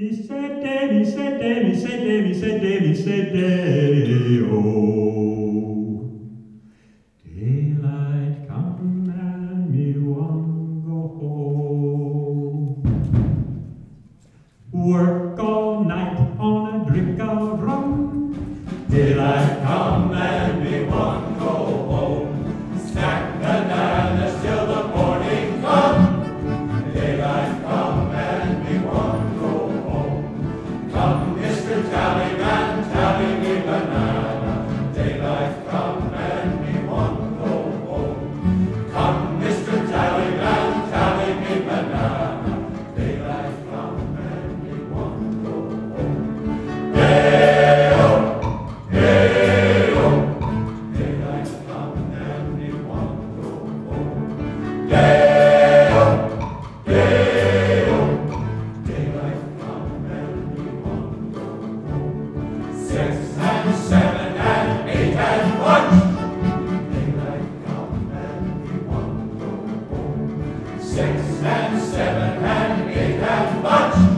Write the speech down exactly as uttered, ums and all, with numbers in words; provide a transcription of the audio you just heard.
mi sete, mi sete, mi sete, mi sete, mi sete, oh. Daylight come and me want go home. Work all night on a drink of rum. Daylight come and me want go home. Stack bananas till the morning come. Daylight come and me want go home. Come, Mister Tallyman, tally me banana. Daylight come and me want go home. Come, Mister Tallyman, tally me banana. Daylight come and me want go home. Hey-oh, hey-oh. Daylight come and me want go home. Hey-oh, hey-oh. Daylight come and me want go home. Six and seven and eight and one. Daylight come and me want go home. Six and seven and eight and one.